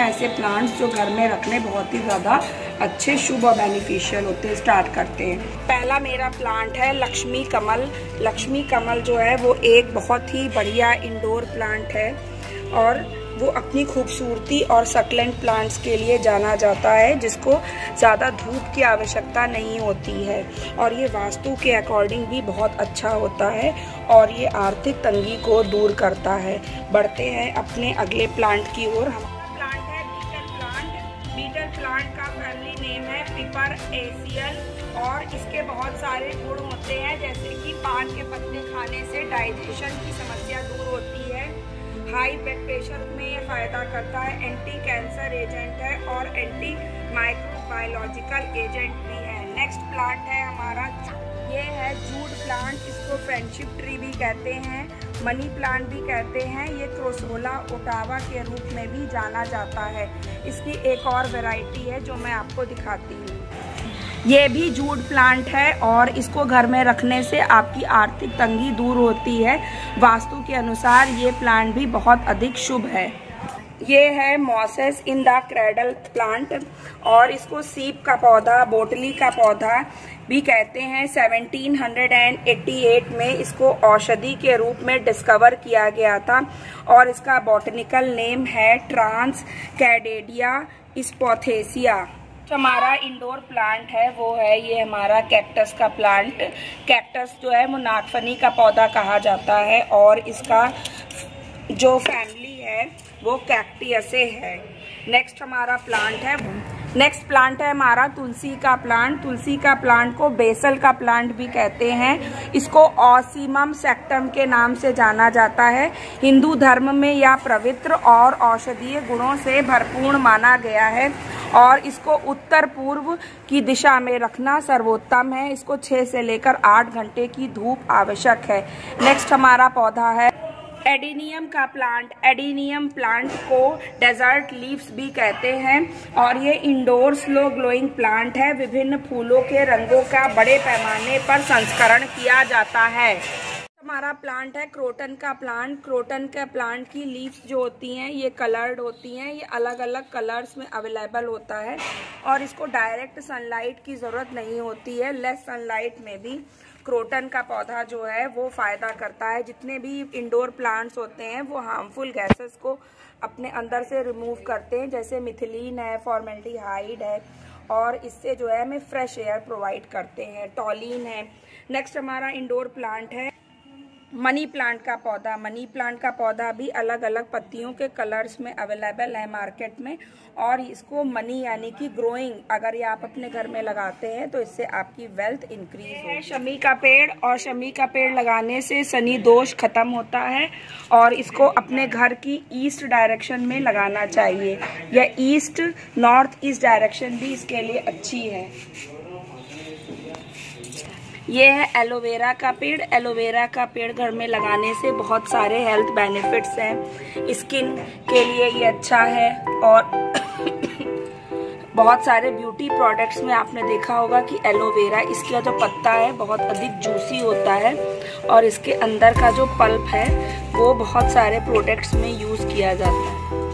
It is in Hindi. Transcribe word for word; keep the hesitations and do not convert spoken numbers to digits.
ऐसे प्लांट्स जो घर में रखने बहुत ही ज़्यादा अच्छे, शुभ और बेनिफिशियल होते हैं। स्टार्ट करते हैं। पहला मेरा प्लांट है लक्ष्मी कमल। लक्ष्मी कमल जो है वो एक बहुत ही बढ़िया इंडोर प्लांट है और वो अपनी खूबसूरती और सक्लेंट प्लांट्स के लिए जाना जाता है, जिसको ज़्यादा धूप की आवश्यकता नहीं होती है और ये वास्तु के अकॉर्डिंग भी बहुत अच्छा होता है और ये आर्थिक तंगी को दूर करता है। बढ़ते हैं अपने अगले प्लांट की ओर। हमारा प्लांट है बीटल प्लांट। बीटल प्लांट का फैमिली नेम है पिपरेसियल और इसके बहुत सारे गुण होते हैं, जैसे कि पान के पत्ते खाने से डाइजेशन की समस्या दूर होती है, हाई ब्लड प्रेशर में ये फायदा करता है, एंटी कैंसर एजेंट है और एंटी माइक्रोबायोलॉजिकल एजेंट भी है। नेक्स्ट प्लांट है हमारा, ये है जूड प्लांट। इसको फ्रेंडशिप ट्री भी कहते हैं, मनी प्लांट भी कहते हैं। ये क्रोसोला ओटावा के रूप में भी जाना जाता है। इसकी एक और वैरायटी है जो मैं आपको दिखाती हूँ। ये भी जूड प्लांट है और इसको घर में रखने से आपकी आर्थिक तंगी दूर होती है। वास्तु के अनुसार ये प्लांट भी बहुत अधिक शुभ है। ये है Moses in the cradle plant और इसको सीप का पौधा, बोटली का पौधा भी कहते हैं। सेवनटीन एटी एट में इसको औषधि के रूप में डिस्कवर किया गया था और इसका बॉटनिकल नेम है ट्रांस कैडेडिया स्पोथेसिया। हमारा इंडोर प्लांट है वो है ये हमारा कैक्टस का प्लांट। कैक्टस जो है वो नागफनी का पौधा कहा जाता है और इसका जो फैमिली है वो कैक्टियसे है। नेक्स्ट हमारा प्लांट है नेक्स्ट प्लांट है हमारा तुलसी का प्लांट। तुलसी का प्लांट को बेसल का प्लांट भी कहते हैं। इसको ऑसीमम सेक्टम के नाम से जाना जाता है। हिंदू धर्म में यह पवित्र और औषधीय गुणों से भरपूर माना गया है और इसको उत्तर पूर्व की दिशा में रखना सर्वोत्तम है। इसको छह से लेकर आठ घंटे की धूप आवश्यक है। नेक्स्ट हमारा पौधा है एडेनियम का प्लांट। एडेनियम प्लांट को डेजर्ट लीव्स भी कहते हैं और ये इंडोर स्लो ग्लोइंग प्लांट है। विभिन्न फूलों के रंगों का बड़े पैमाने पर संस्करण किया जाता है। हमारा प्लांट है क्रोटन का प्लांट। क्रोटन का प्लांट की लीव्स जो होती हैं ये कलर्ड होती हैं। ये अलग अलग कलर्स में अवेलेबल होता है और इसको डायरेक्ट सनलाइट की ज़रूरत नहीं होती है। लेस सनलाइट में भी क्रोटन का पौधा जो है वो फायदा करता है। जितने भी इंडोर प्लांट्स होते हैं वो हार्मफुल गैसेस को अपने अंदर से रिमूव करते हैं, जैसे मिथिलीन है, फॉर्मेल्डिहाइड है और इससे जो है हमें फ्रेश एयर प्रोवाइड करते हैं। टॉलिन है। नेक्स्ट हमारा इंडोर प्लांट है मनी प्लांट का पौधा। मनी प्लांट का पौधा भी अलग अलग पत्तियों के कलर्स में अवेलेबल है मार्केट में और इसको मनी यानी कि ग्रोइंग अगर ये आप अपने घर में लगाते हैं तो इससे आपकी वेल्थ इंक्रीज है। शमी का पेड़ और शमी का पेड़ लगाने से शनि दोष खत्म होता है और इसको अपने घर की ईस्ट डायरेक्शन में लगाना चाहिए या ईस्ट नॉर्थ ईस्ट डायरेक्शन भी इसके लिए अच्छी है। ये है एलोवेरा का पेड़। एलोवेरा का पेड़ घर में लगाने से बहुत सारे हेल्थ बेनिफिट्स हैं। स्किन के लिए ये अच्छा है और बहुत सारे ब्यूटी प्रोडक्ट्स में आपने देखा होगा कि एलोवेरा, इसका जो पत्ता है बहुत अधिक जूसी होता है और इसके अंदर का जो पल्प है वो बहुत सारे प्रोडक्ट्स में यूज़ किया जाता है।